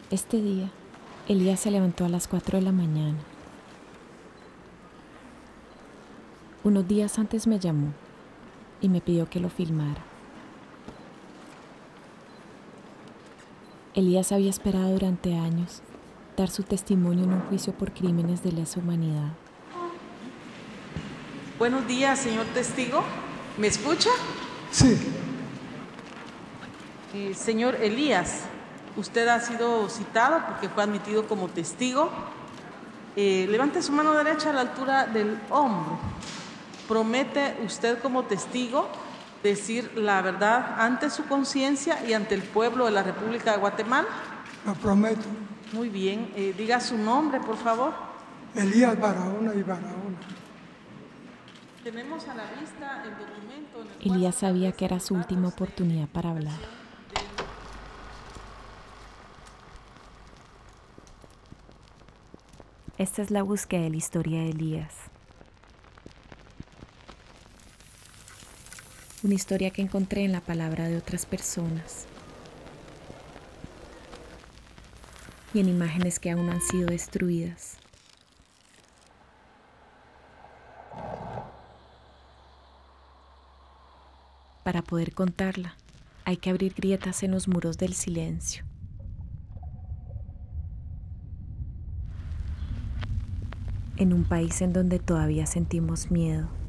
Este día, Elías se levantó a las 4 de la mañana. Unos días antes me llamó y me pidió que lo filmara. Elías había esperado durante años dar su testimonio en un juicio por crímenes de lesa humanidad. Buenos días, señor testigo. ¿Me escucha? Sí, Señor Elías, usted ha sido citado porque fue admitido como testigo. Levante su mano derecha a la altura del hombro. ¿Promete usted como testigo decir la verdad ante su conciencia y ante el pueblo de la República de Guatemala? lo prometo. Muy bien. Diga su nombre, por favor. Elías Barahona y Barahona. Tenemos a la vista el documento en el cual Elías se sabía que era establecen su los última datos de oportunidad para hablar. Esta es la búsqueda de la historia de Elías. Una historia que encontré en la palabra de otras personas y en imágenes que aún no han sido destruidas. Para poder contarla, hay que abrir grietas en los muros del silencio. En un país en donde todavía sentimos miedo,